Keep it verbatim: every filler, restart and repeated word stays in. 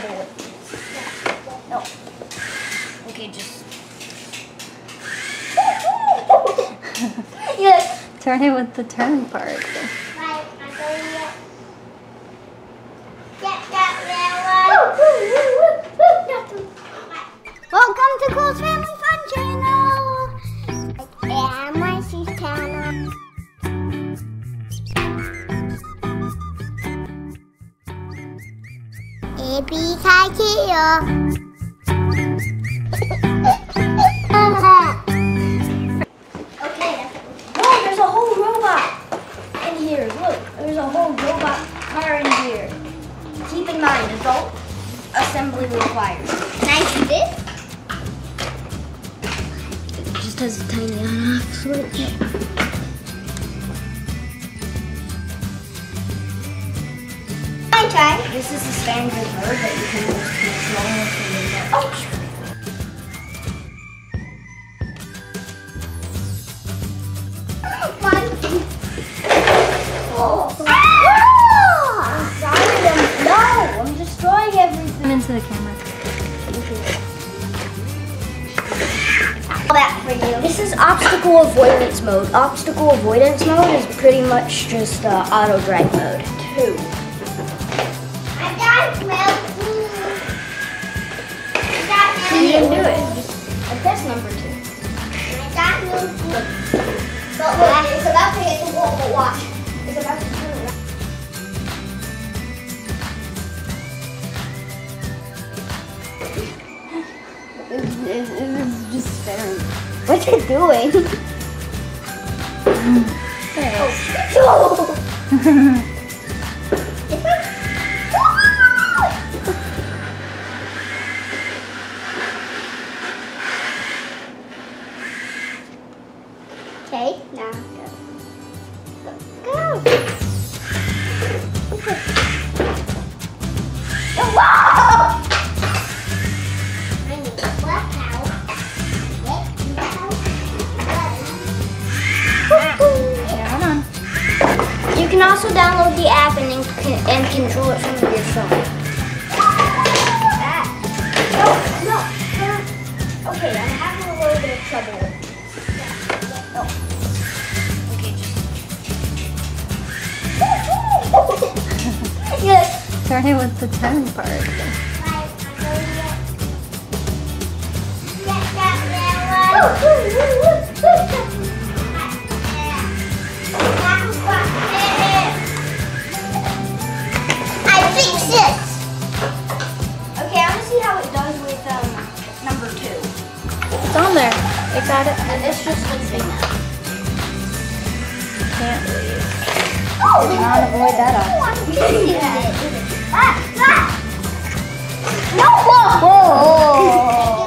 trouble with these. No. Okay, just. Yes. Turn it with the turn part. Welcome to Cole's Family Fun Channel. And Marcy's channel. A B K Okay. Oh, there's a whole robot in here. Look, there's a whole robot car in here. Keep in mind, adult assembly required. Can I do this? It just has a tiny on-off switch. I try. This is a standard mode that you can use to control from the remote. Oh, no, I'm destroying everything. Come into the camera. All that for you. This is obstacle avoidance mode. Obstacle avoidance mode is pretty much just uh, auto drive mode. Two. I got milk. I got You milk. can do it. Just uh, press number two. I got milk. But look, it's about to hit the wall, but watch. It's about to turn around. It is just staring. What's it doing? Oh. Okay, now go. Go. Okay. Whoa! I need to work out. Let me out. Yeah, hold on. You can also download the app and, in- and control it from your phone. Ah. No, no. Okay, I'm having a little bit of trouble with this. No. Okay, just. Yes. Turn it with the turn part. I fixed it. Okay, I want to see how it does with um number two. It's on there. It got it. And it's just sleeping now. Can't leave. Did not avoid that option. Ah, ah. No! Whoa! Whoa!